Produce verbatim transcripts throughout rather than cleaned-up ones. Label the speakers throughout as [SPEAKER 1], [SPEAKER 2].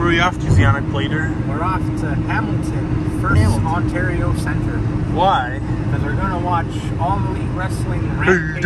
[SPEAKER 1] Where are we off to, Zionic Blader?
[SPEAKER 2] We're off to Hamilton, First
[SPEAKER 1] Hamilton.
[SPEAKER 2] Ontario Centre.
[SPEAKER 1] Why?
[SPEAKER 2] Because we're going to watch All Elite Wrestling Rampage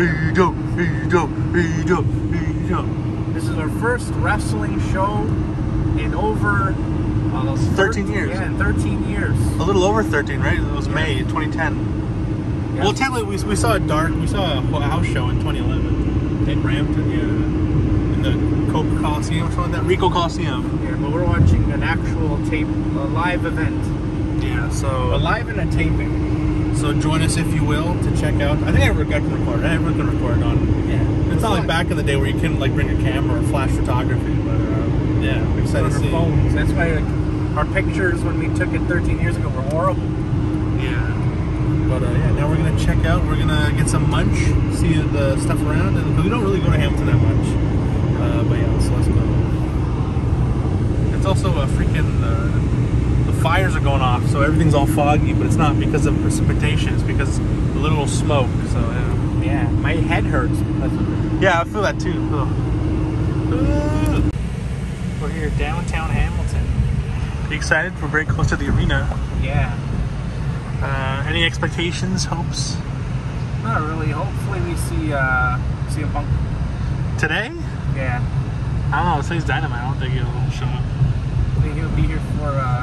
[SPEAKER 2] Dynamite. This is our first wrestling show in over uh, those
[SPEAKER 1] thirteen years.
[SPEAKER 2] Yeah, in thirteen years.
[SPEAKER 1] A little over thirteen, right? It was
[SPEAKER 2] Yeah.
[SPEAKER 1] May twenty ten.
[SPEAKER 2] Yeah.
[SPEAKER 1] Well, technically, we, we saw a dark, we saw a house show in twenty eleven in Brampton, yeah. In the Coke Coliseum or something like that. Rico Coliseum.
[SPEAKER 2] Yeah, but we're watching an actual tape, a live event.
[SPEAKER 1] Yeah, so.
[SPEAKER 2] A live and a taping.
[SPEAKER 1] So join us if you will to check out. I think I can record. I never can record on.
[SPEAKER 2] Yeah.
[SPEAKER 1] It's not like back in the day where you couldn't like bring a camera or flash photography, but uh, yeah, I'm excited to see.
[SPEAKER 2] Phones. That's why like, our pictures when we took it thirteen years ago were horrible.
[SPEAKER 1] Yeah. But uh, yeah, now we're gonna check out. We're gonna get some lunch, see the stuff around, and we don't really go to Hamilton that much. Uh, but yeah, so let's go. It's also a freaking. Uh, the fires are going off, so everything's all foggy. But it's not because of precipitation; it's because of the little smoke. So yeah.
[SPEAKER 2] Yeah, my head hurts because of it.
[SPEAKER 1] Yeah, I feel that too. Ugh. Ugh. We're here downtown Hamilton. Are you excited? We're very close to the arena.
[SPEAKER 2] Yeah.
[SPEAKER 1] Uh, any expectations, hopes?
[SPEAKER 2] Not really. Hopefully we see uh see a Punk.
[SPEAKER 1] Today?
[SPEAKER 2] Yeah.
[SPEAKER 1] I don't know. Today's Dynamite. I don't think he'll show up.
[SPEAKER 2] I think he'll be here for uh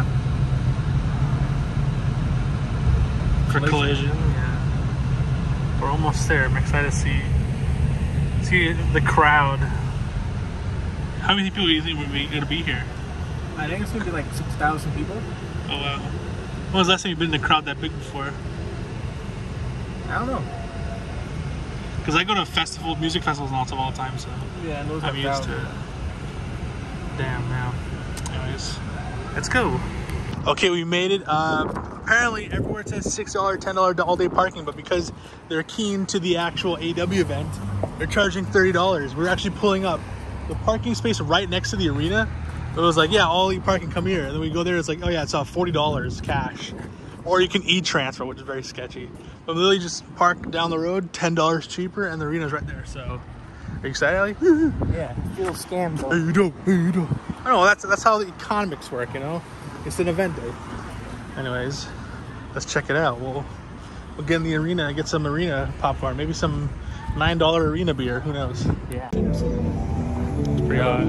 [SPEAKER 1] For collision. Yeah. We're almost there. I'm excited to see see the crowd. How many people do you think we're going to be here?
[SPEAKER 2] I think it's gonna be like six thousand people.
[SPEAKER 1] Oh wow. When was the last time you've been in a crowd that big before?
[SPEAKER 2] I don't know.
[SPEAKER 1] Because I go to festival, music festivals and all all the time, so
[SPEAKER 2] Yeah, and those
[SPEAKER 1] I'm
[SPEAKER 2] are
[SPEAKER 1] used to it. Damn, now. Anyways, let's go. Okay, we made it. Uh, apparently, everywhere it says six dollars, ten dollars all-day parking, but because they're keen to the actual A E W event, they're charging thirty dollars. We're actually pulling up the parking space right next to the arena. It was like, yeah, all you parking, come here. And then we go there, it's like, oh yeah, it's uh, forty dollars cash. Or you can e-transfer, which is very sketchy. But literally just park down the road, ten dollars cheaper, and the arena's right there. So, are you excited, Ali?
[SPEAKER 2] Yeah, feel scammed though.
[SPEAKER 1] Hey, you do, hey, you do. I don't know, that's, that's how the economics work, you know? It's an event day. Anyways, let's check it out. We'll, we'll get in the arena and get some arena popcorn. Maybe some nine dollar arena beer, who knows?
[SPEAKER 2] Yeah.
[SPEAKER 1] It's pretty hot.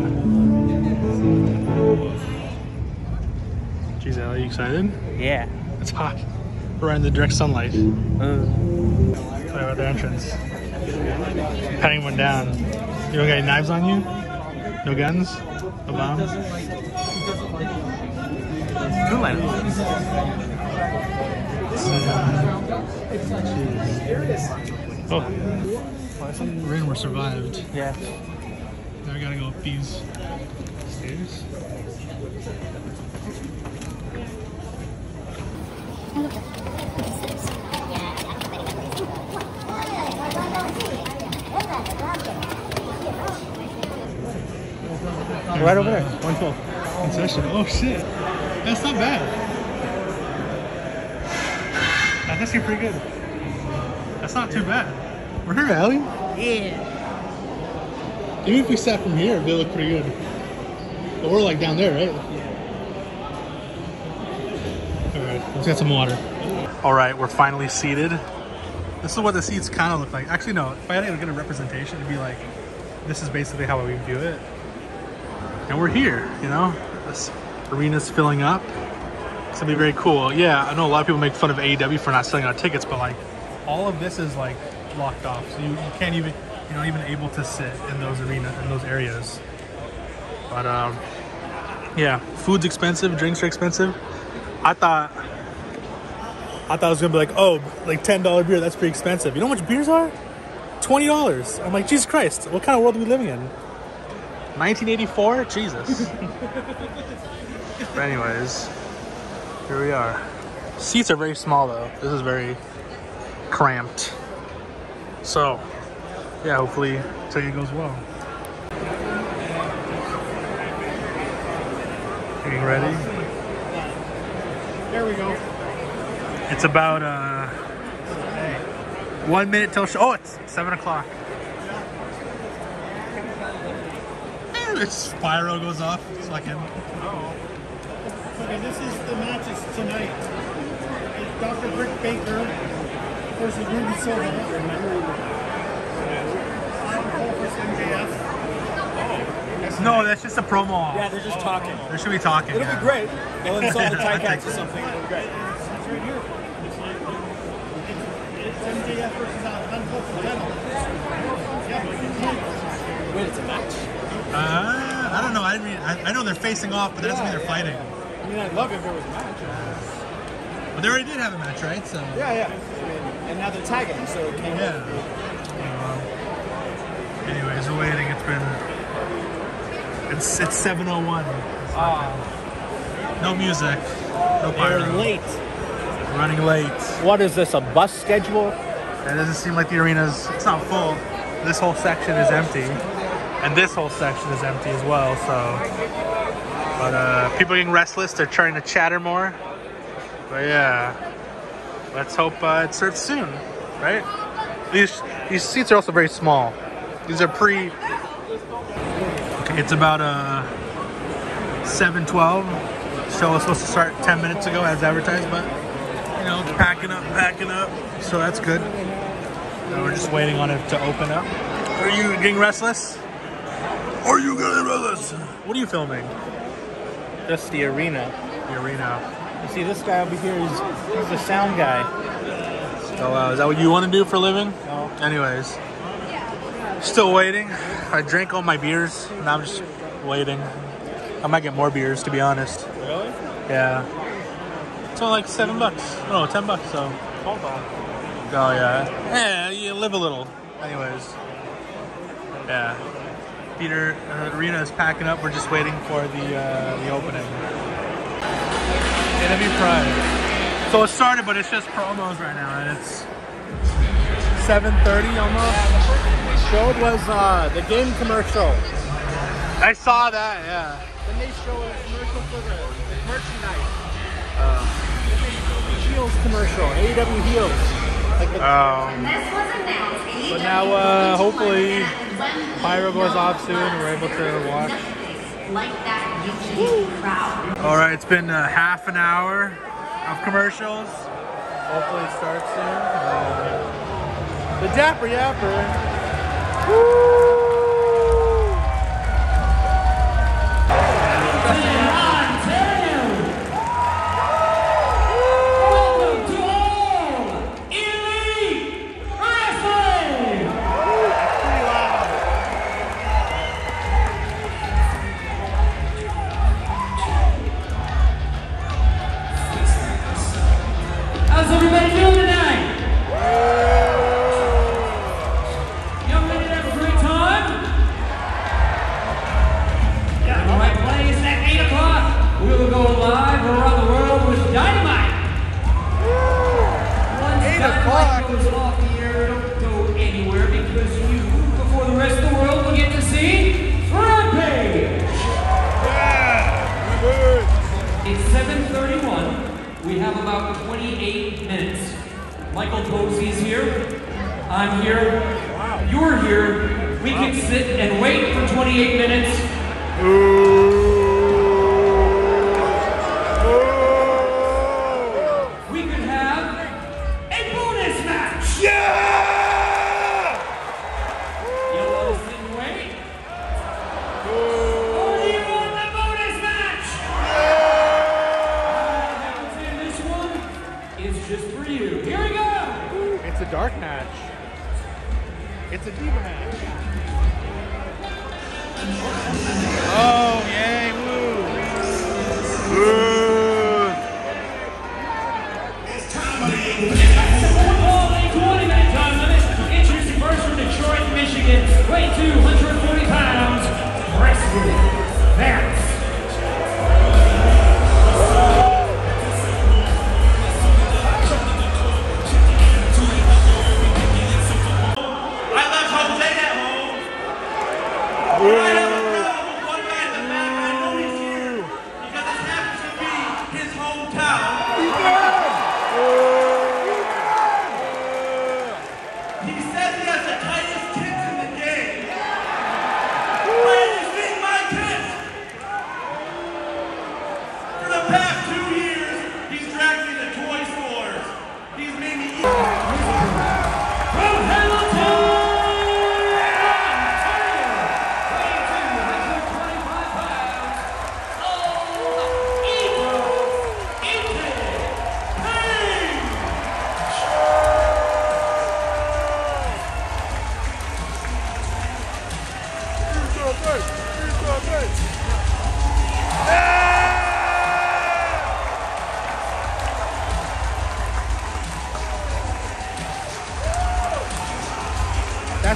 [SPEAKER 1] Jeez, Ali, you excited?
[SPEAKER 2] Yeah.
[SPEAKER 1] It's hot. We're in the direct sunlight.
[SPEAKER 2] Uh,
[SPEAKER 1] Sorry about the entrance. Patting one down. You don't got any knives on you? No guns? No bombs? Cool light. Oh. Well, I think we're in, we're survived.
[SPEAKER 2] yeah.
[SPEAKER 1] Now we gotta go up these stairs.
[SPEAKER 2] Right over there. One full.
[SPEAKER 1] Concession. Oh shit. That's not bad. That's actually pretty good. That's not too bad. We're here, Allie.
[SPEAKER 2] Yeah.
[SPEAKER 1] Even if we sat from here, they look pretty good. But we're like down there, right? Alright, let's get some water. Alright, we're finally seated. This is what the seats kind of look like. Actually, no, if I had to get a representation, it'd be like, this is basically how we view it. And we're here, you know? This arena's filling up. It's gonna be very cool. Yeah, I know a lot of people make fun of A E W for not selling out tickets, but like, all of this is like blocked off. So you, you can't even, you're not even able to sit in those arena, in those areas. But um, yeah, food's expensive, drinks are expensive. I thought, I thought it was gonna be like, oh, like ten dollar beer, that's pretty expensive. You know how much beers are? twenty dollars. I'm like, Jesus Christ, what kind of world are we living in? nineteen eighty-four? Jesus. But anyways, here we are. Seats are very small though. This is very cramped. So, yeah, hopefully today goes well. Getting ready.
[SPEAKER 2] There we go.
[SPEAKER 1] It's about uh, one minute till show. Oh, it's seven o'clock. It's pyro goes off. It's fucking.
[SPEAKER 3] Oh. Okay, this is the matches tonight. It's Doctor Brick Baker versus Ruby Silva. Adam Cole versus M J F.
[SPEAKER 1] No, that's just a promo.
[SPEAKER 4] Yeah, they're just talking.
[SPEAKER 1] They should be talking.
[SPEAKER 4] It'll
[SPEAKER 1] yeah.
[SPEAKER 4] be great. They'll install the tie cats or something. It'll be great.
[SPEAKER 3] That's right here. It's M J F versus Adam Cole for title. Yeah,
[SPEAKER 4] Wait, it's a match?
[SPEAKER 1] Uh, I don't know. I mean, I, I know they're facing off, but that doesn't mean they're fighting.
[SPEAKER 4] I mean, I'd love if it was a match.
[SPEAKER 1] But they already did have a match, right? So.
[SPEAKER 4] Yeah, yeah. I mean, and now they're tagging, so it came
[SPEAKER 1] Yeah. Um, anyways, we're waiting. It's been. It's it's seven oh one.
[SPEAKER 4] Uh,
[SPEAKER 1] No music. No pyro.
[SPEAKER 4] They're late.
[SPEAKER 1] Running late.
[SPEAKER 4] What is this, a bus schedule?
[SPEAKER 1] It doesn't seem like the arena's. It's not full. This whole section is empty, and this whole section is empty as well. So, but uh, people are getting restless. They're trying to chatter more. But yeah, let's hope uh, it starts soon, right? These these seats are also very small. These are pre. Okay, it's about uh seven twelve. Show was supposed to start ten minutes ago as advertised, but you know, it's packing up, packing up. So that's good. Now we're just waiting on it to open up. Are you getting restless? Are you getting restless? What are you filming?
[SPEAKER 4] Just the arena.
[SPEAKER 1] The arena.
[SPEAKER 4] You see, this guy over here is he's the sound guy.
[SPEAKER 1] Oh wow, is that what you want to do for a living?
[SPEAKER 4] No.
[SPEAKER 1] Anyways, still waiting. I drank all my beers, and I'm just waiting. I might get more beers, to be honest.
[SPEAKER 4] Really?
[SPEAKER 1] Yeah. It's only like seven bucks. No, ten bucks. So.
[SPEAKER 4] Hold on.
[SPEAKER 1] Oh yeah. Yeah, you live a little. Anyways. Yeah. Peter, uh, the arena is packing up. We're just waiting for the uh, the opening. Interview Pride. So it started, but it's just promos right now, and it's seven thirty almost.
[SPEAKER 4] Showed was uh, the game commercial.
[SPEAKER 1] I saw that. Yeah.
[SPEAKER 4] Then they show a commercial for the, the merchandise.
[SPEAKER 1] Uh,
[SPEAKER 4] Heels commercial, A E W Heels. Like the,
[SPEAKER 1] um, but now, uh, hopefully, pyro goes off soon and we're able to watch. All right, it's been uh, half an hour of commercials. Hopefully it starts soon. Uh, the Dapper Yapper. Woo!
[SPEAKER 5] How's everybody doing tonight? Y'all ready to have a great time? Yeah. All right, place at eight o'clock. We will go live around the world with Dynamite. Once
[SPEAKER 1] eight
[SPEAKER 5] Dynamite
[SPEAKER 1] o'clock.
[SPEAKER 5] goes off the air, don't go anywhere because you, before the rest of the world, will get to see Rampage. Yeah. It's seven thirty-one. We have about twenty-eight minutes. Michael Posey's here. I'm here. Wow. You're here. We can sit and wait for twenty-eight minutes.
[SPEAKER 1] Ooh.
[SPEAKER 5] We could have a bonus match.
[SPEAKER 1] Yeah!
[SPEAKER 5] You want to sit and wait? Or do you want the bonus match? And this one is just for you. Here we go.
[SPEAKER 4] it's a dark match. It's a diva match.
[SPEAKER 1] Oh, yay, woo! Woo!
[SPEAKER 5] All a twenty minute time limit. Introducing first from Detroit, Michigan, weighing two hundred forty pounds, wrestling Vance.
[SPEAKER 6] I left Jose at home. I have a problem with one guy in the back. I know he's here because this happens to be his hometown. He says he has the tightest tits in the game. Why did you see my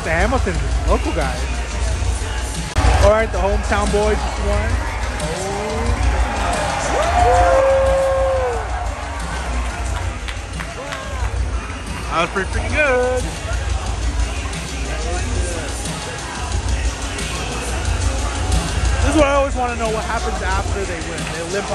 [SPEAKER 2] the Hamilton local guys. All right, the hometown boys just won. That was pretty freaking good. This is what I always want to know, what happens after they win. They limp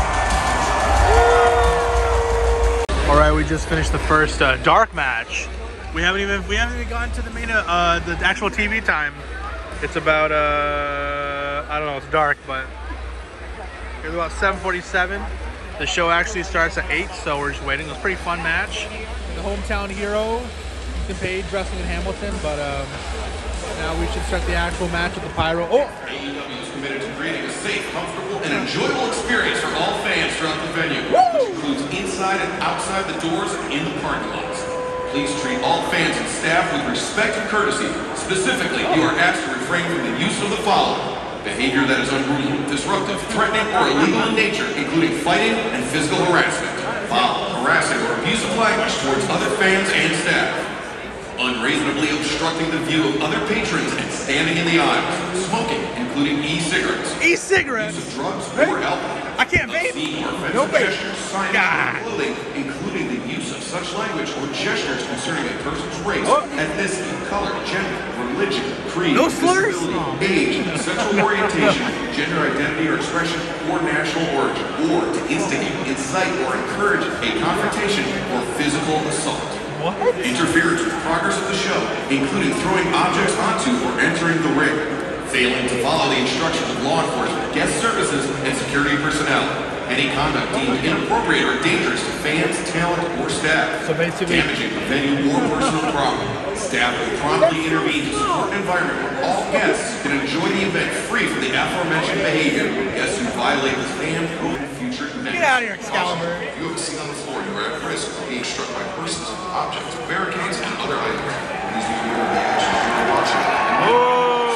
[SPEAKER 2] out.
[SPEAKER 1] All right, we just finished the first uh, dark match. We haven't even we haven't even gotten to the main uh, the actual T V time. It's about uh, I don't know, it's dark, but it's about seven forty-seven. The show actually starts at eight, so we're just waiting. It was a pretty fun match.
[SPEAKER 2] The hometown hero, Ethan Page, wrestling in Hamilton, but um, now we should start the actual match with the Pyro. Oh!
[SPEAKER 7] A E W is committed to creating a safe, comfortable, and enjoyable experience for all fans throughout the venue,
[SPEAKER 2] Woo!
[SPEAKER 7] which includes inside and outside the doors and in the parking lots. Please treat all fans and staff with respect and courtesy. Specifically, you are asked to refrain from the use of the following: behavior that is unruly, disruptive, threatening, or illegal in nature, including fighting and physical harassment, foul, harassing, or abusive language towards other fans and staff, unreasonably obstructing the view of other patrons and standing in the aisles, smoking, including e-cigarettes,
[SPEAKER 2] E-cigarettes?
[SPEAKER 7] use of drugs or alcohol,
[SPEAKER 2] I can't vape.
[SPEAKER 7] obscene or offensive
[SPEAKER 2] No vape.
[SPEAKER 7] gestures, signs,
[SPEAKER 2] God.
[SPEAKER 7] or clothing, including the use of such language or gestures concerning a person's race,
[SPEAKER 2] Oh.
[SPEAKER 7] ethnicity, color, gender, religion, creed,
[SPEAKER 2] No slurs?
[SPEAKER 7] disability, age, sexual orientation, gender identity or expression, or national origin, or to instigate, incite, or encourage a confrontation or physical assault.
[SPEAKER 2] What?
[SPEAKER 7] Interference with progress of the show, including throwing objects onto or entering the ring. Failing to follow the instructions of law enforcement, guest services, and security personnel. Any conduct deemed inappropriate or dangerous to fans, talent, or staff.
[SPEAKER 2] So basically-
[SPEAKER 7] damaging the venue or personal property. Staff will promptly intervene to support an environment where all guests can enjoy the event free from the aforementioned behavior. Guests who violate the fan code in future events.
[SPEAKER 2] Get out of here, Excalibur.
[SPEAKER 7] Also, if you have a seat on the floor, you are at risk of being struck by persons, objects, barricades, and other items. Please be aware of the actions you are watching.
[SPEAKER 1] Oh!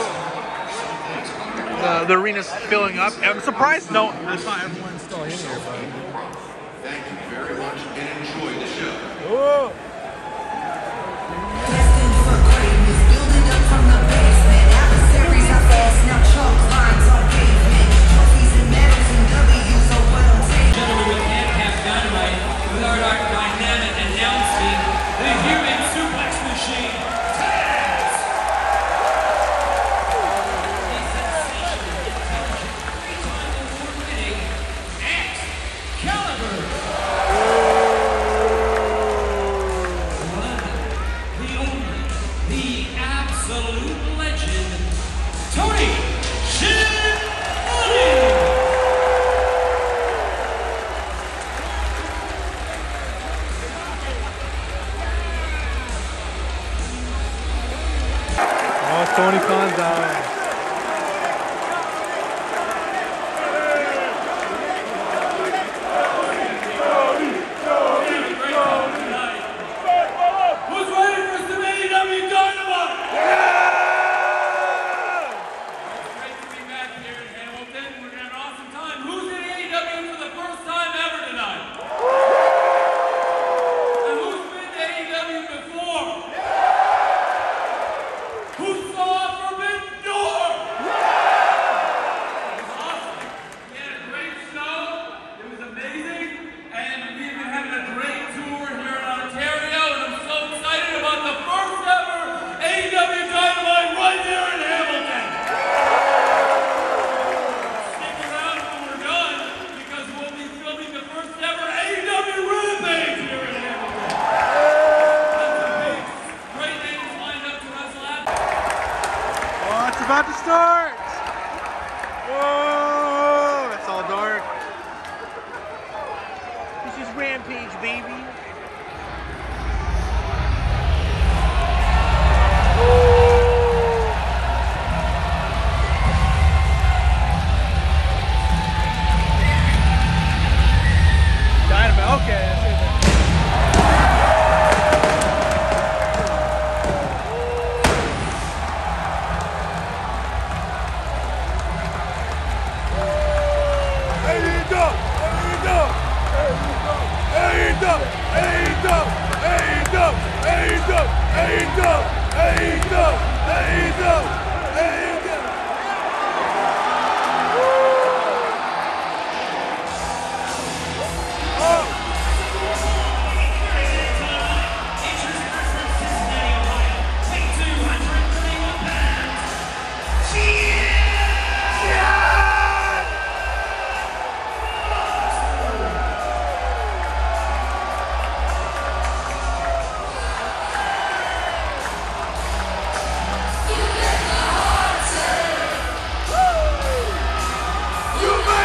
[SPEAKER 1] Uh, the arena's filling up. I'm surprised. No,
[SPEAKER 2] That's not everyone's still in here, but...
[SPEAKER 7] Thank you very much and enjoy the show.
[SPEAKER 2] Oh!
[SPEAKER 8] Destined for greatness, building up from the basement. Adversaries are fast, now chalk lines on pavement. Trophies and medals and W's are what I'm taking.
[SPEAKER 5] Gentlemen, we can't have Dynamite without our dynamic announcing the human suplex machine, Taz! The sensational, intelligent, three-time award-winning Excalibur!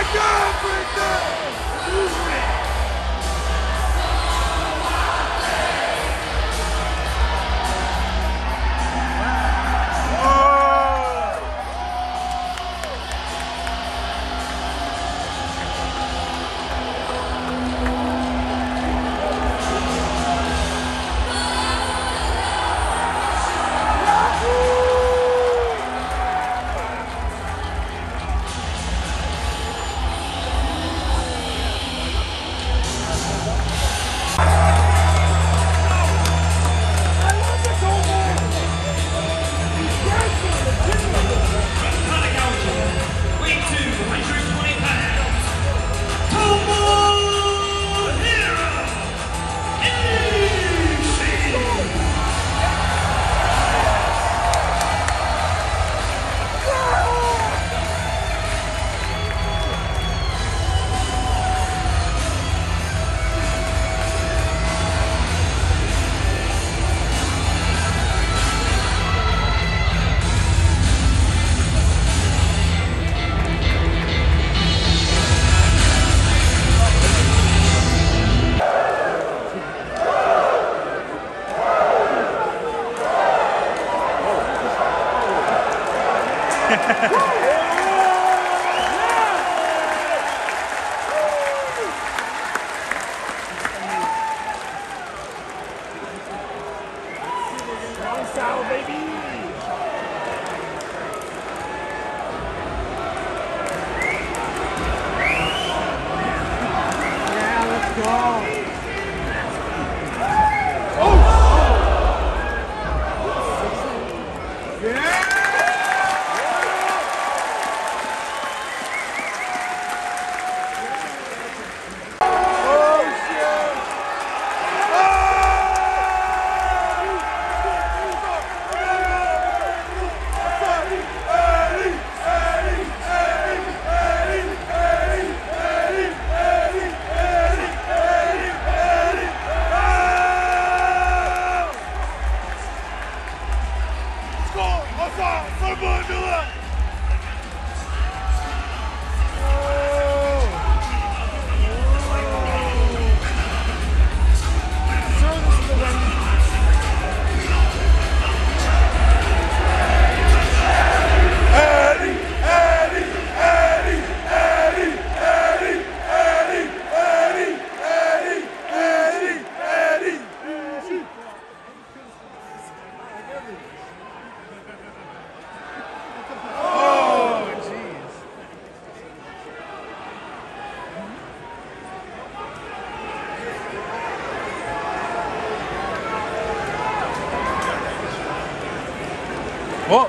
[SPEAKER 2] Oh,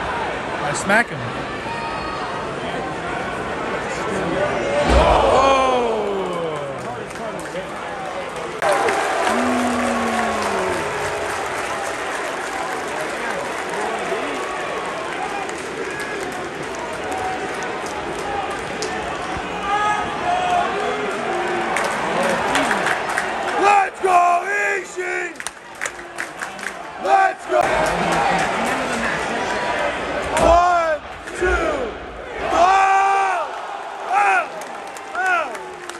[SPEAKER 2] I smack him.
[SPEAKER 6] Let's go, Ishii! Let's go! One, two, oh! Oh! Oh!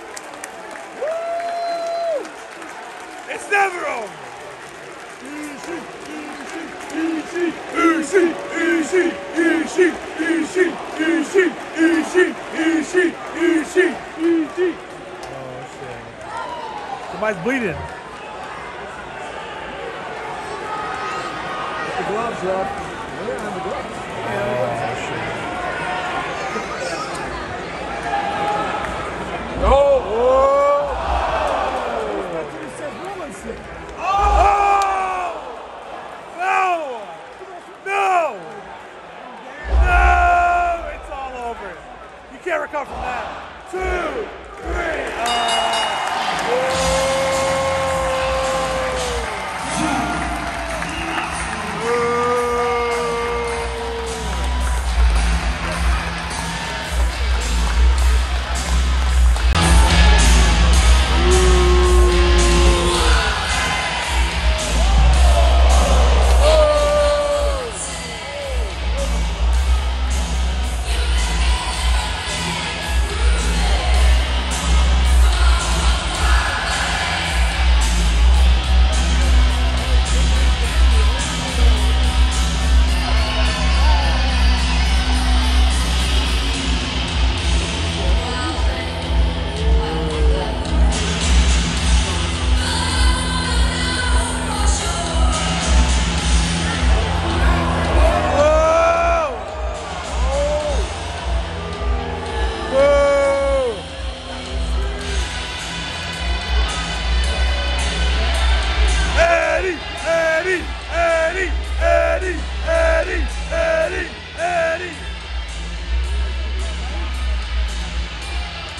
[SPEAKER 6] Woo! It's never over! Ishii! Ishii! Ishii! Ishii! Ishii! Ishii! Ishii! Ishii! Ishii! Ishii! Ishii!
[SPEAKER 2] Oh shit. Somebody's bleeding.
[SPEAKER 4] The gloves up. Where are the gloves?
[SPEAKER 6] Oh! Oh! No! No! No! It's all over. You can't recover from that. Two, three. Uh,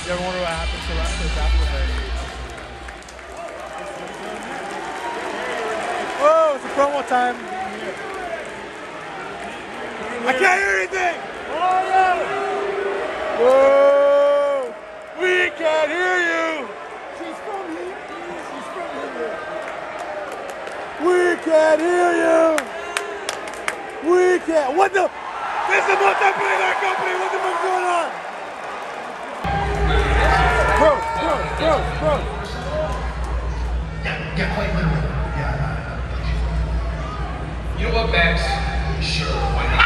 [SPEAKER 2] You ever wonder what happens to wrestlers after they? Whoa, it's a promo time. I can't hear anything. Oh no! Whoa! We can't hear you.
[SPEAKER 3] She's from here. She's from here.
[SPEAKER 2] We can't hear you. We can't. What the? This is multi-billionaire company. What the fuck's going on? Bro, bro, bro, bro.
[SPEAKER 9] Yeah, yeah, quite literally. Yeah. You know what, Max? Sure, why not?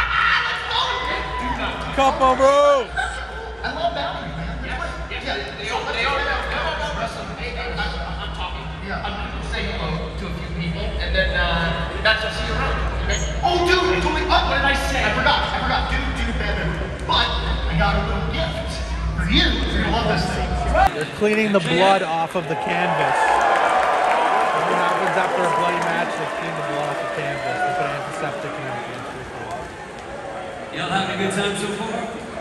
[SPEAKER 2] Come on, bro.
[SPEAKER 9] I love boundaries, man. Yeah, yeah, they all, they all have wrestling. Hey, hey, I'm, I'm talking. Yeah. I'm going to say hello to a few people, and then uh, that's I'll see you around. Okay? Oh, dude, I totally. Oh, what did I say? I forgot. I forgot. Dude, dude, better. But I got a little gift for you. You're gonna love this thing.
[SPEAKER 2] They're cleaning the blood off of the canvas. What happens after a bloody match? They clean the blood off the canvas. They put antiseptic in it.
[SPEAKER 5] Y'all having a good time so far?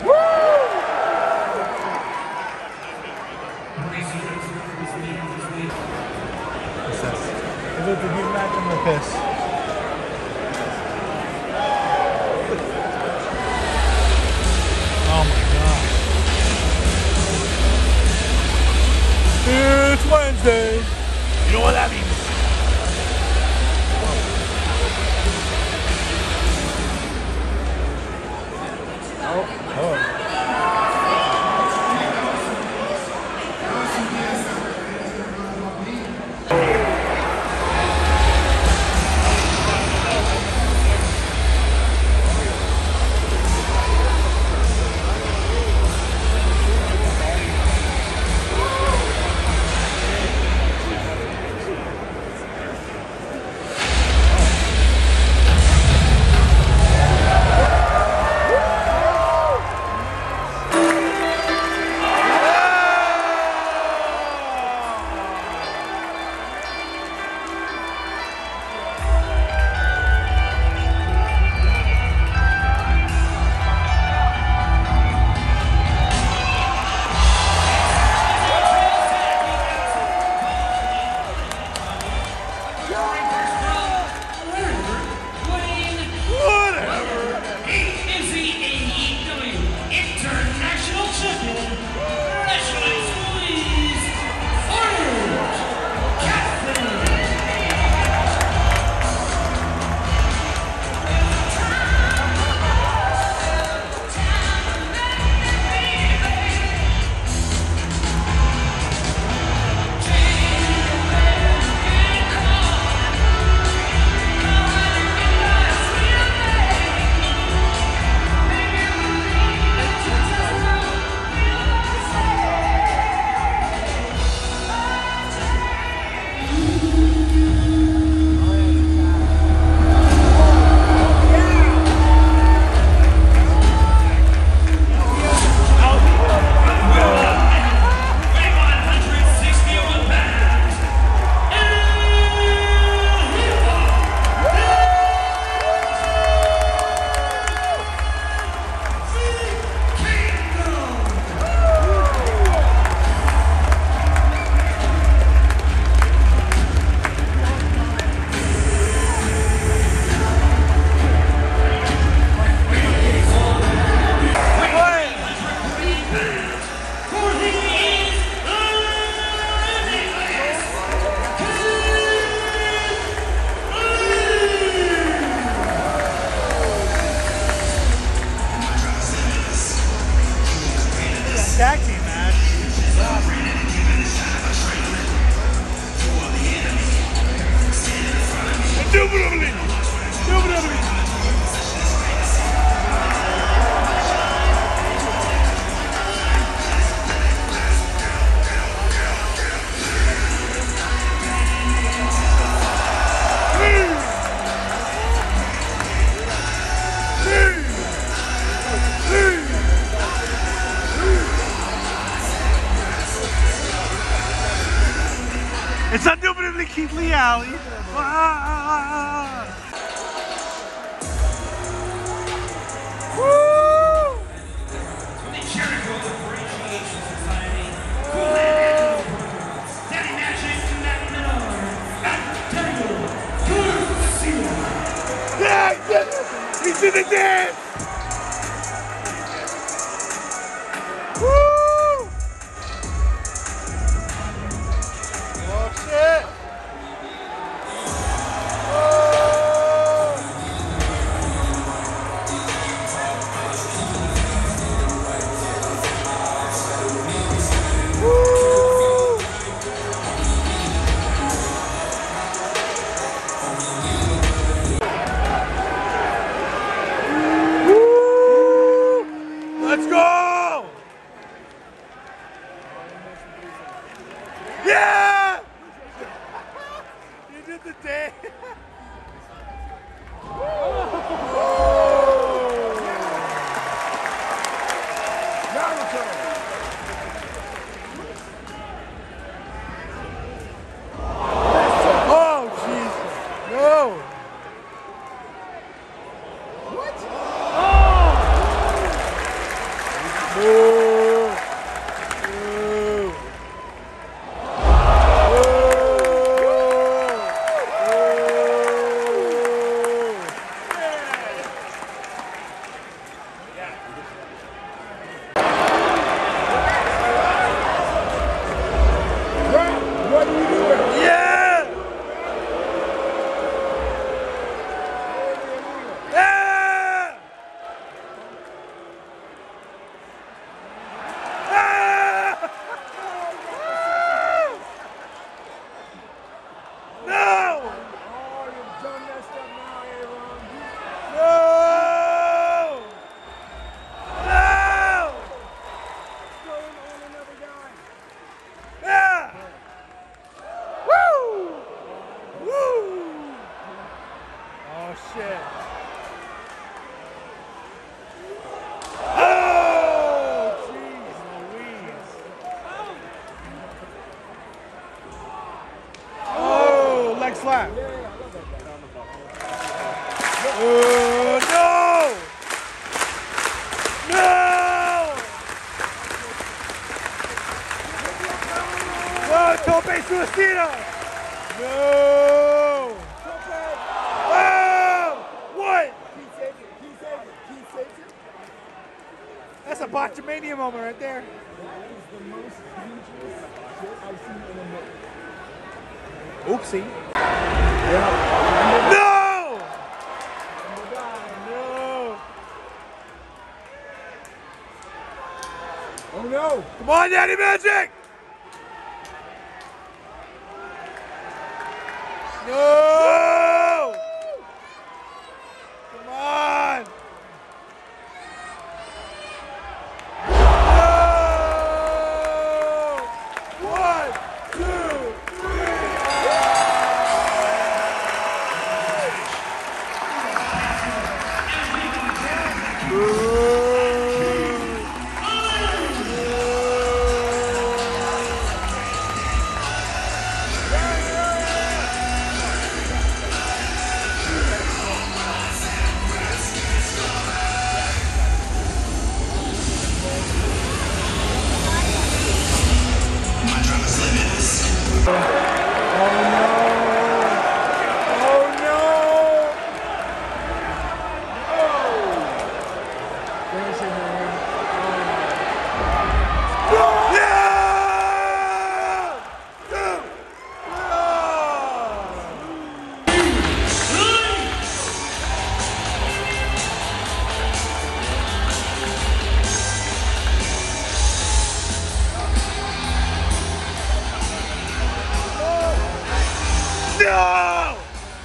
[SPEAKER 2] Is it the new match on the piss? Oh my god. It's Wednesday. You know what that means? Oh. Oh. Tag team match. Indubitably. Indubitably. It's indubitably Keith Lee Alley. Ah!
[SPEAKER 5] The Jericho Appreciation Society
[SPEAKER 2] Yeah! You did the day. Oh, Jesus. No. What? Oh! What are you doing? Yeah! Yeah! Ah! No! Oh, you've done that stuff now, Aaron. No! No! Going on another guy. Yeah! Woo! Woo! Oh, shit. Oh, jeez Louise. Oh, leg slap. Oh, no! No! No, tope suicida! No! Oh! What? That's a botchamania moment right there. That is the most dangerous shit I've seen in a minute. Oopsie. No! No! Oh no! Come on, Daddy Magic! No! Come on! No! One, two, No!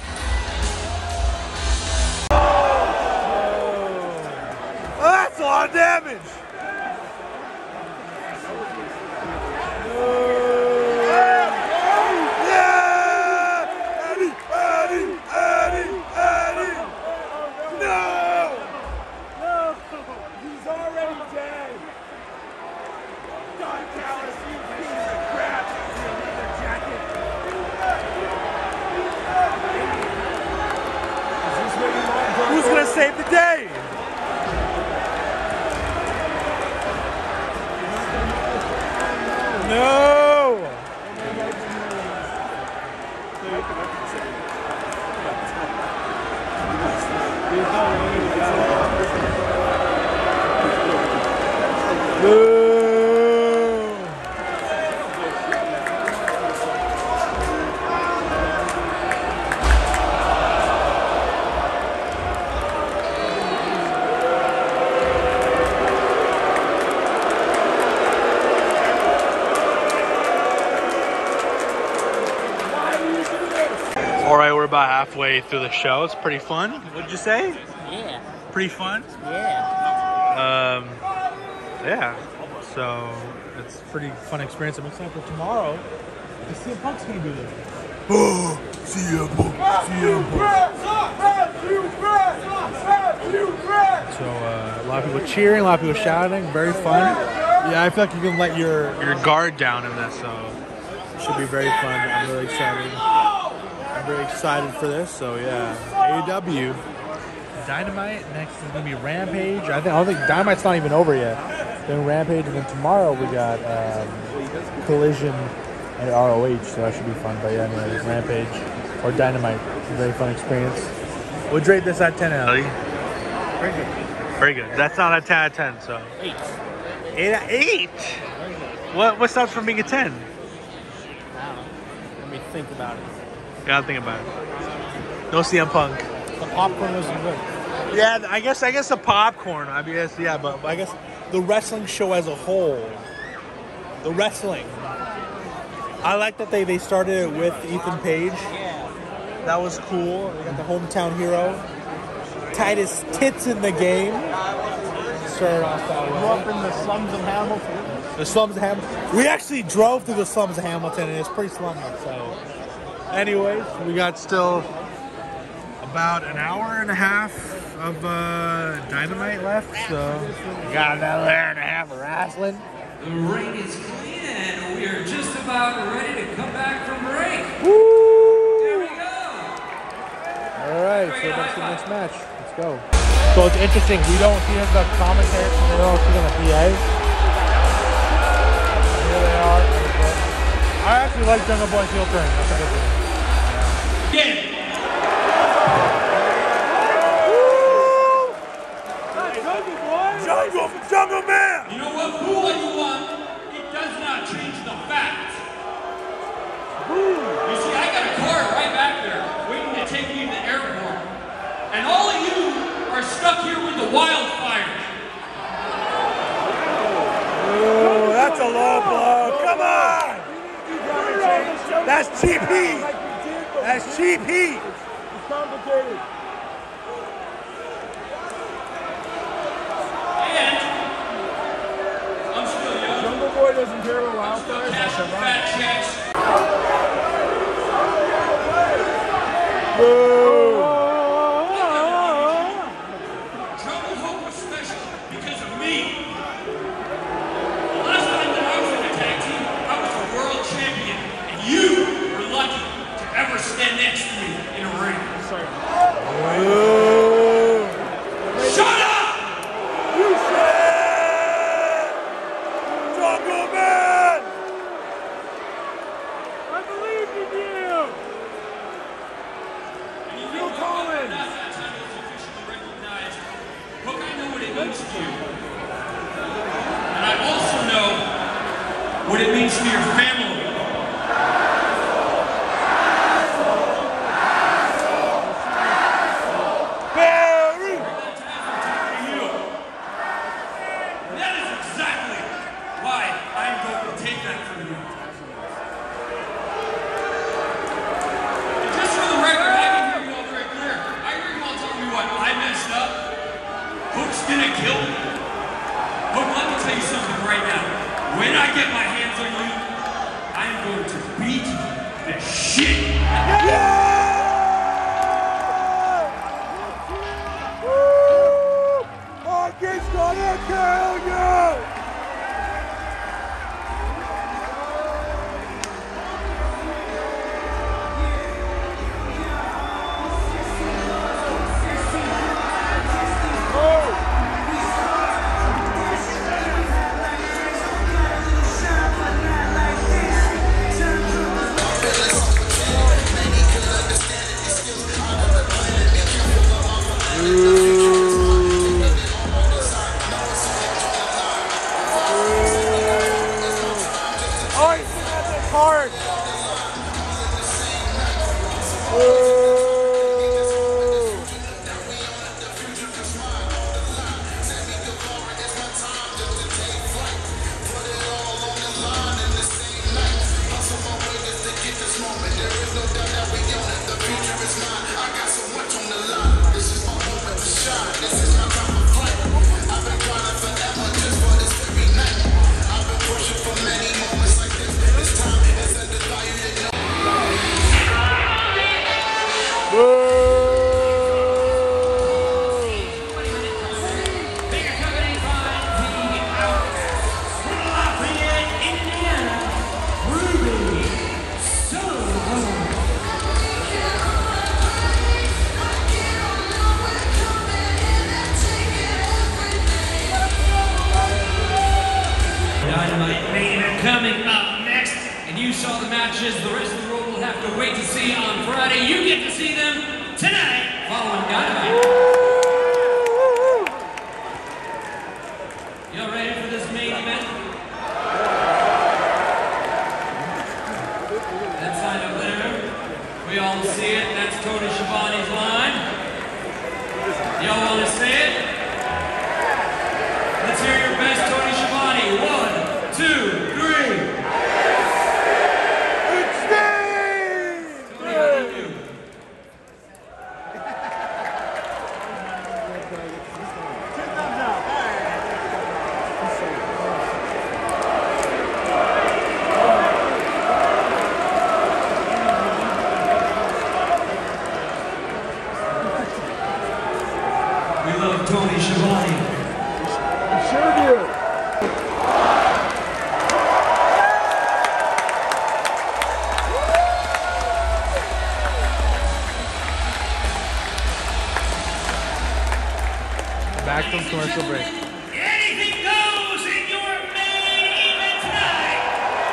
[SPEAKER 2] Oh, that's a lot of damage. Yeah! Eddie, Eddie, Eddie, Eddie! No! No! He's already dead. God, Dallas, you piece of crap! You leather jacket. Who's gonna save the day? No! No! All right, we're about halfway through the show. It's pretty fun. What did you say?
[SPEAKER 4] Yeah.
[SPEAKER 2] Pretty fun?
[SPEAKER 4] Yeah.
[SPEAKER 2] Um, yeah. So it's a pretty fun experience. I'm excited for tomorrow. C M Punk's gonna be there.
[SPEAKER 10] Oh, C M Punk, C M Punk.
[SPEAKER 2] So uh, a lot of people cheering, a lot of people shouting, very fun. Yeah, I feel like you can let your
[SPEAKER 1] Your guard down in this, so
[SPEAKER 2] it should be very fun. I'm really excited. I'm very excited for this. So yeah, A E W. Dynamite, next is gonna be Rampage. I think I don't think Dynamite's not even over yet. Then Rampage, and then tomorrow we got um, Collision and R O H, so that should be fun. But yeah, anyway, Rampage or Dynamite, a very fun experience. We'll rate this at ten, Ali.
[SPEAKER 1] very good. Very good. That's not a ten out of ten, so
[SPEAKER 2] Eight.
[SPEAKER 1] eight out of eight. What what stops from being a ten?
[SPEAKER 2] Let me think about it.
[SPEAKER 1] Gotta think about it. No C M Punk.
[SPEAKER 2] The popcorn wasn't good.
[SPEAKER 1] Yeah, I guess I guess the popcorn. I mean, yes, yeah, but
[SPEAKER 2] I guess the wrestling show as a whole, the wrestling. I like that they, they started it with Ethan Page. Yeah. That was cool. They got the hometown hero. Tightest tits in the game. Started off that way.
[SPEAKER 3] Grew up in the slums of Hamilton.
[SPEAKER 2] The slums of Hamilton. We actually drove through the slums of Hamilton, and it's pretty slummy. So, anyways,
[SPEAKER 1] we got still about an hour and a half of uh, Dynamite left, so
[SPEAKER 2] we got another hour and a half of wrestling.
[SPEAKER 5] The ring is clean, and we are just about ready to come back from break.
[SPEAKER 2] Woo!
[SPEAKER 5] There we go.
[SPEAKER 2] All right, so that's the next match. Let's go. So it's interesting. We don't see the commentary. We don't see them at P A. Here they are. I actually like Jungle Boy's heel turn. That's a good thing.
[SPEAKER 5] Again.
[SPEAKER 10] Jungle, Jungle Man!
[SPEAKER 6] You know what? Fool what you want, it does not change the fact. You see, I got a car right back there waiting to take me to the airport. And all of you are stuck here with the wildfire.
[SPEAKER 10] Oh, that's a low blow. Come on! That's cheap heat. That's cheap heat.
[SPEAKER 3] It's complicated.
[SPEAKER 6] I'm still young.
[SPEAKER 3] Jungle Boy doesn't care about wildfires.
[SPEAKER 6] Cash and fat checks. Jungle Hope was special because of me. The last time that I was in a tag team, I was a world champion, and you were lucky to ever stand next to me in a ring. Shut up!
[SPEAKER 10] You said Jungle Man!
[SPEAKER 3] I believed in you.
[SPEAKER 6] Phil Collins! Now that time is officially recognized. Hook, I know what it means to you. And I also know what it means to your family.
[SPEAKER 10] Barry!
[SPEAKER 6] That is exactly why I'm going to take that from you. And just for the record, I can hear you all very clear. I hear you all telling me what I messed up. Hook's gonna kill me. Hook, let me tell you something right now. When I get my hands on you, I am going to beat the shit.
[SPEAKER 10] Marcus gonna kill you! Oh, he's sitting at this hard.
[SPEAKER 5] Dynamite main event coming up next. And you saw the matches the rest of the world will have to wait to see on Friday. You get to see them tonight following Dynamite. Y'all ready for this main event? That sign up there, we all see it. That's Tony Schiavone's line. Y'all want to see it? Let's hear your best, Tony Schiavone. One, two, three.
[SPEAKER 10] It's Steve!
[SPEAKER 5] Tony, how do you do? We love Tony Schiavone.
[SPEAKER 10] Sure do.
[SPEAKER 2] Back from commercial break.
[SPEAKER 5] Anything goes in your main event tonight.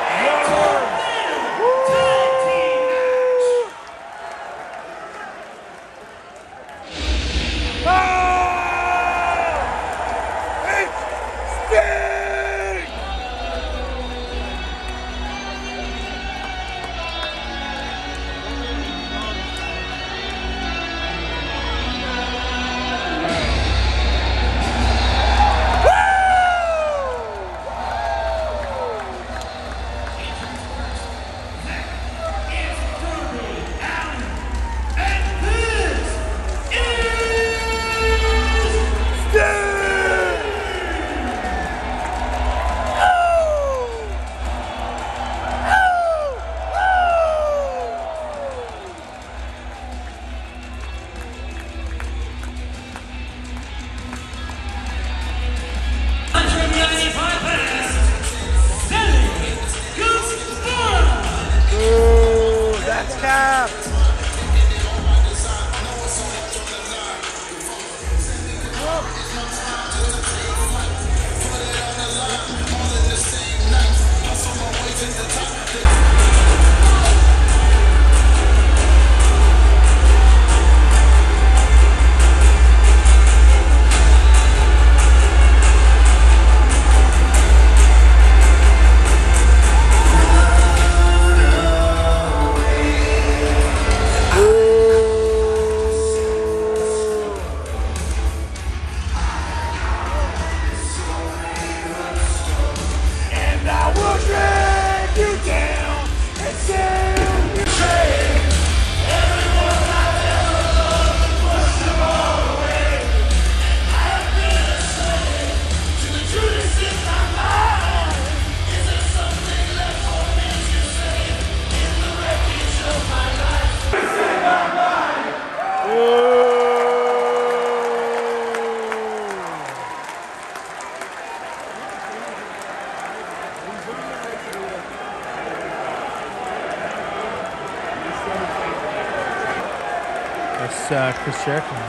[SPEAKER 2] That's uh, Chris Jericho.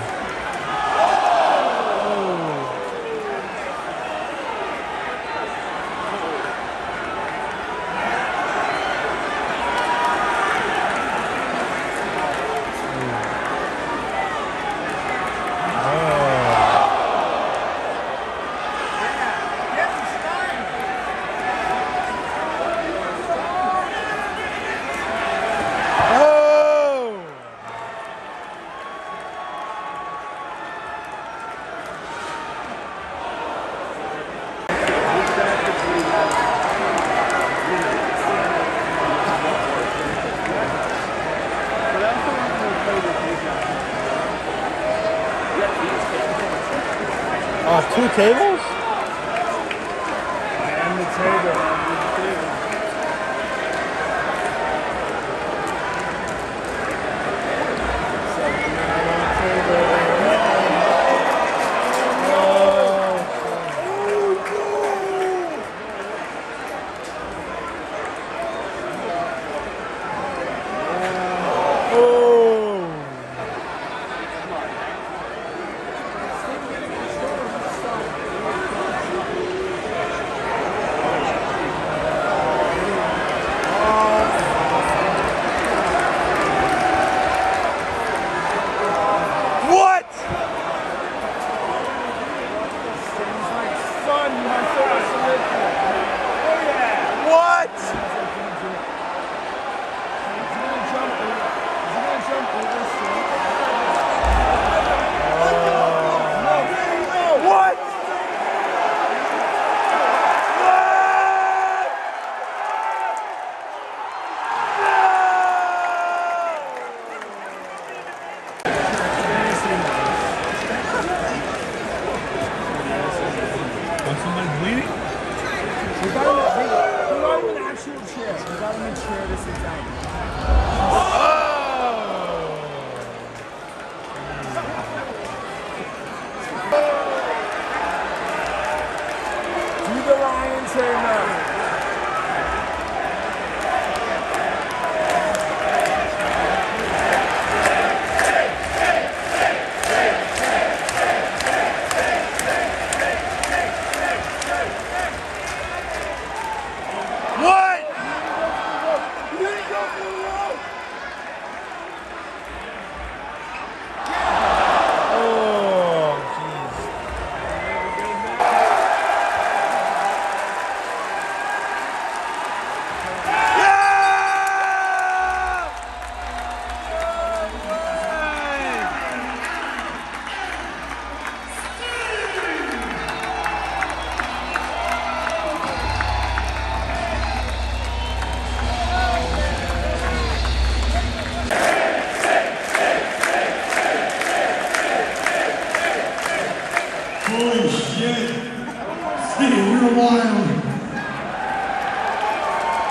[SPEAKER 2] Oh, two tables?
[SPEAKER 10] And the table.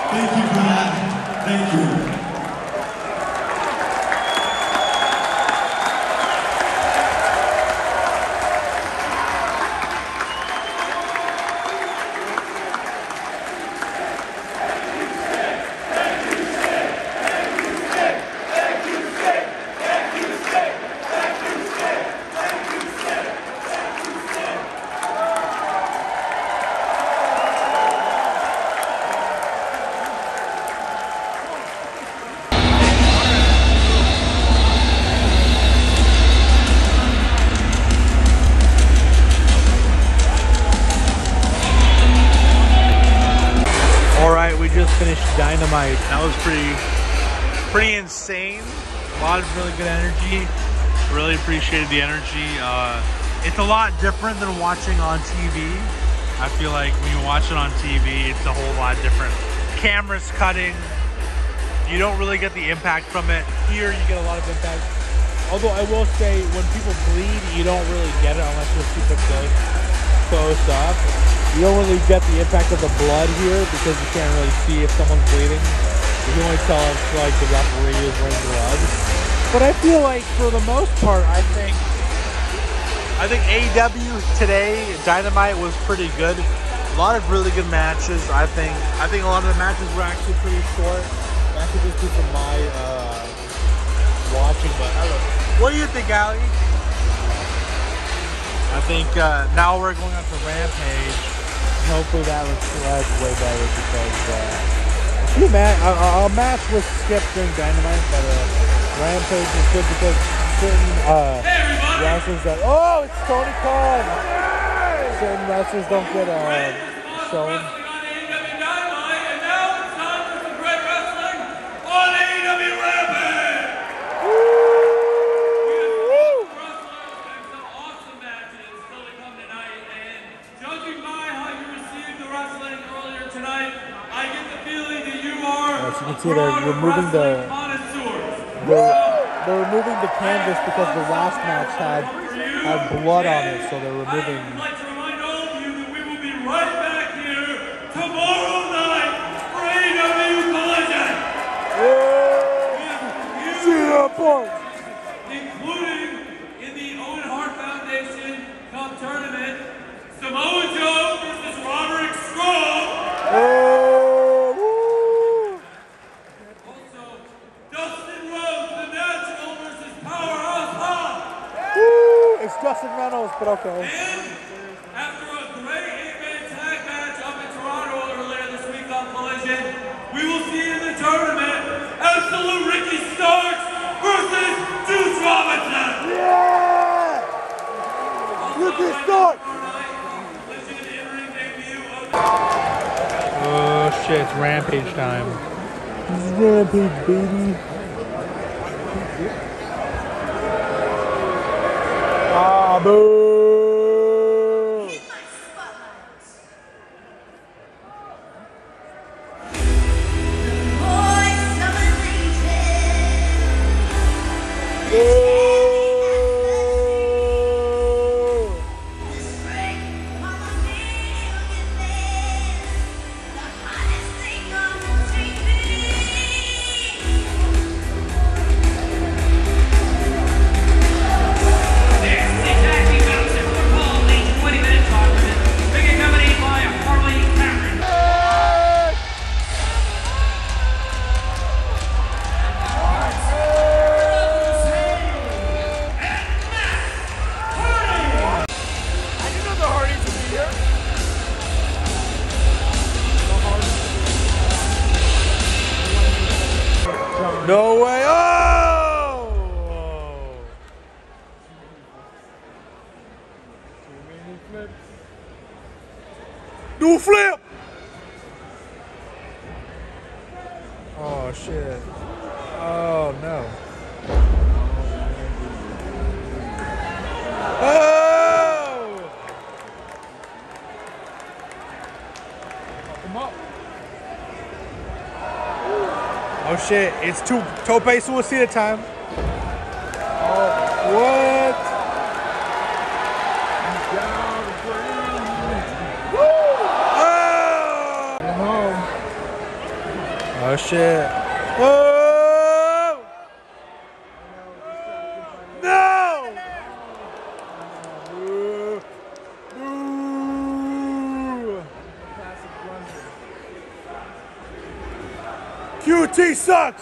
[SPEAKER 11] Thank you for that. Thank you.
[SPEAKER 2] Finished Dynamite. That was pretty pretty insane. A lot of really good energy. Really appreciated the energy. Uh, it's a lot different than watching on T V. I feel like when you watch it on T V, it's a whole lot different. Cameras cutting. You don't really get the impact from it. Here you get a lot of impact. Although I will say, when people bleed, you don't really get it unless you're super close, close up. You don't really get the impact of the blood here because you can't really see if someone's bleeding. You can only tell if like the referee is wearing gloves. But I feel like for the most part, I think I think A E W today, Dynamite was pretty good. A lot of really good matches. I think I think a lot of the matches were actually pretty short. That could just be from my uh, watching, but I don't know. What do you think, Ali? I think uh, now we're going on to Rampage. Hopefully that was that's way better because uh, a few ma a, a match was skipped during Dynamite, but uh, Rampage was good because certain uh, hey wrestlers that oh it's Tony Khan. Certain wrestlers don't get uh, shown. You can see they're removing the they're, they're removing the canvas because the last match had had blood on it, so they're removing.
[SPEAKER 6] I'd like to remind all of you that we will be right back here tomorrow night for A E W Collision.
[SPEAKER 10] Yeah. See that part.
[SPEAKER 6] Including in the Owen Hart Foundation Cup Tournament, Samoa Joe versus Roderick Strong.
[SPEAKER 10] Oh. It's Justin Reynolds, but okay.
[SPEAKER 6] And after a great eight-man tag match up in Toronto earlier this week on Collision, we will see in the tournament Absolute Ricky Starks versus Juice Robinson.
[SPEAKER 10] Yeah! Ricky Starks!
[SPEAKER 2] Oh shit, it's Rampage time.
[SPEAKER 10] This is Rampage, baby. Ah, boo! No way! Oh! Do a flip! Oh shit! Oh no! Oh! Come up! Oh shit, it's two Tope Suicida time. Oh, what? Oh!
[SPEAKER 2] Oh shit. Whoa! No! Boo. Boo. Q T sucks!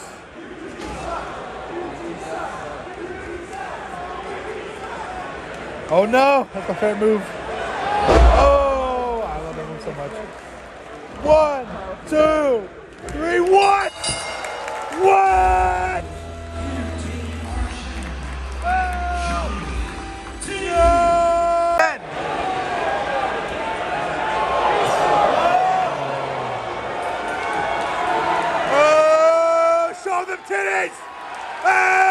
[SPEAKER 2] Oh no! That's a fair move. Oh! I love that move so much. One, two, three, what? What? Oh, show them titties! Oh!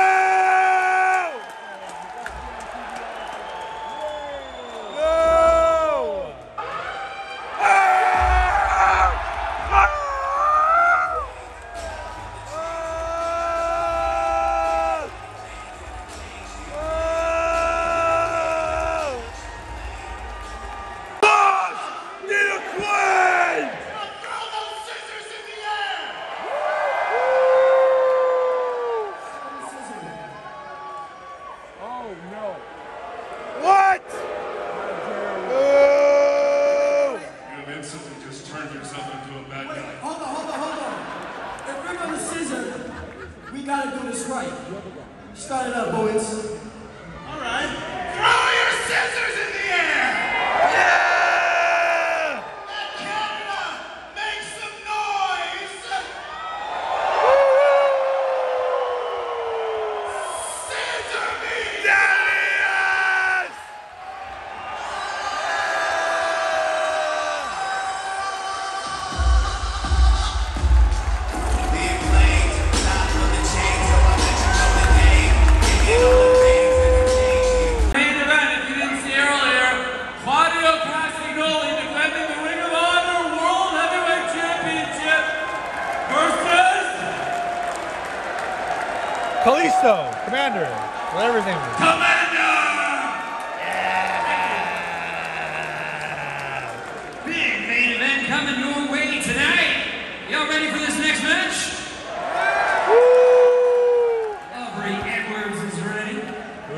[SPEAKER 11] Start it up, boys. All right. Throw your scissors in the air! Yeah! Let Canada make some noise! Scissor me! Yes! Big lanes, top of the chain, so I'll let you know the name.
[SPEAKER 5] Main event, if you didn't see earlier, Claudio Castagnoli defending the Ring of Honor World Heavyweight Championship versus
[SPEAKER 2] Kalisto, Commander, whatever his name is.
[SPEAKER 11] Commander!
[SPEAKER 5] big main event coming your way tonight. Y'all ready for this next match? Aubrey Edwards is ready.
[SPEAKER 2] Uh,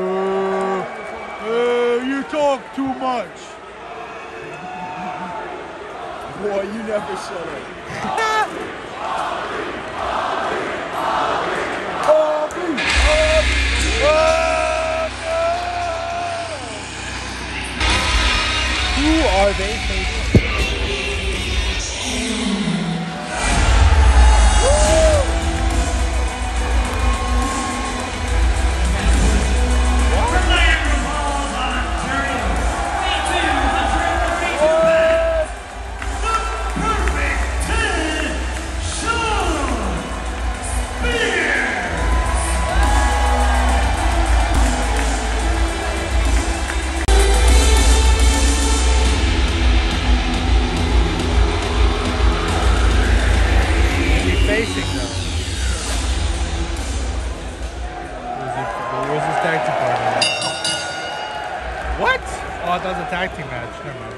[SPEAKER 2] uh, you talk too much.
[SPEAKER 10] Boy, you never shut up.
[SPEAKER 2] Who are they facing? Facing though. What was his tag team partner? What? Oh, I thought it was a tag team match. Never mind.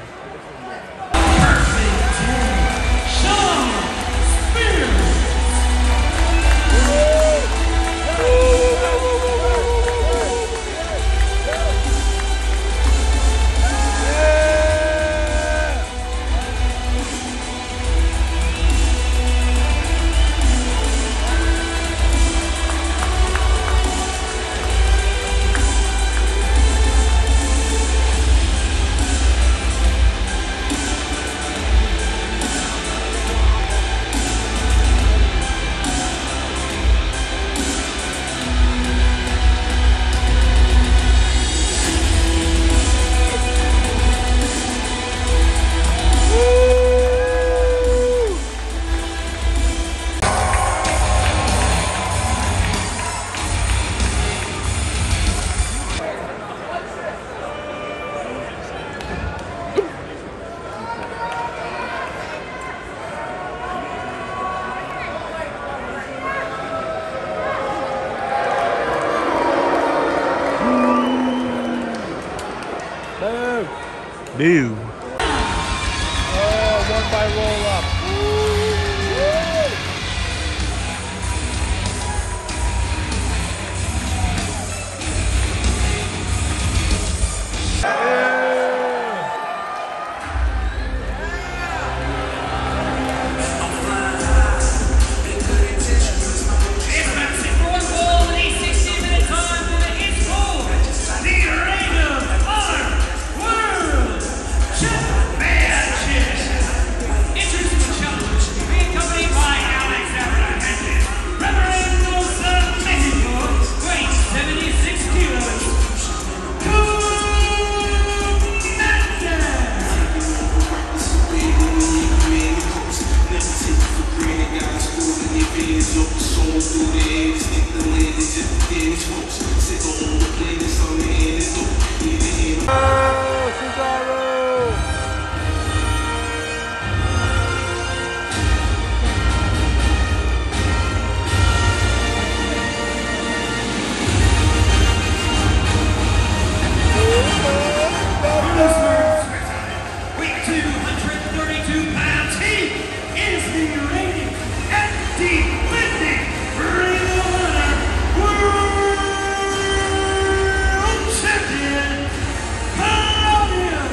[SPEAKER 2] New. Oh, one by roll up. Woo!
[SPEAKER 11] fans up, soul through the air, stick the land, it's just the damage folks. Sick of all the planets on the end, it's over. Need to hear.
[SPEAKER 2] Oh, Cesaro!
[SPEAKER 6] Weight two hundred thirty-two pounds. He is the reigning and defending Ring of Honor World Champion, Claudio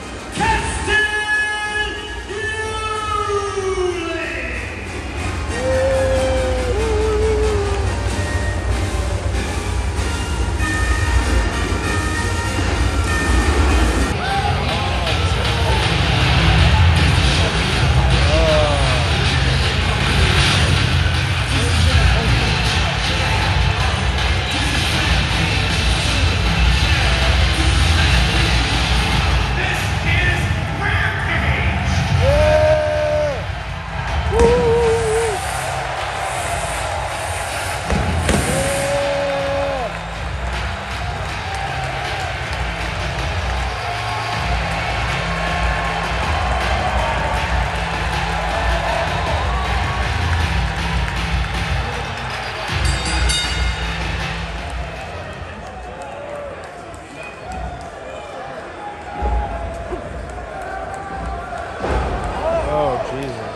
[SPEAKER 2] Oh, Jesus.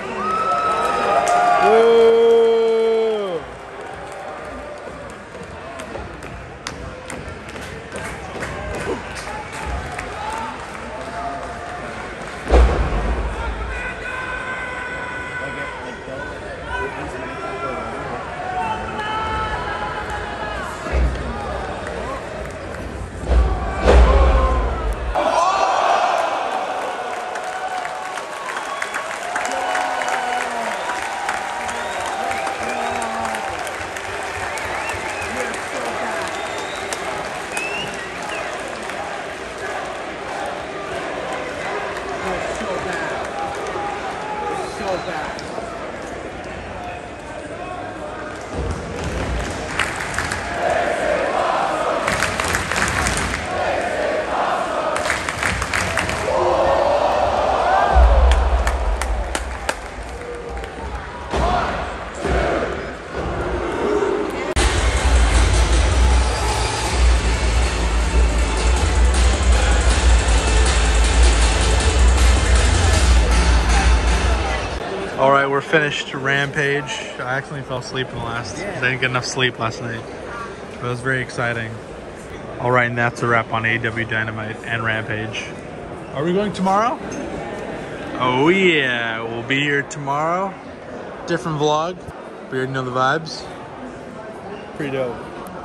[SPEAKER 2] Ooh.
[SPEAKER 1] All right, we're finished Rampage. I accidentally fell asleep in the last, I didn't get enough sleep last night. But it was very exciting. All right, and that's a wrap on A E W Dynamite and Rampage.
[SPEAKER 2] Are we going tomorrow?
[SPEAKER 1] Oh yeah, we'll be here tomorrow. Different vlog, but you already know the vibes.
[SPEAKER 2] Pretty dope.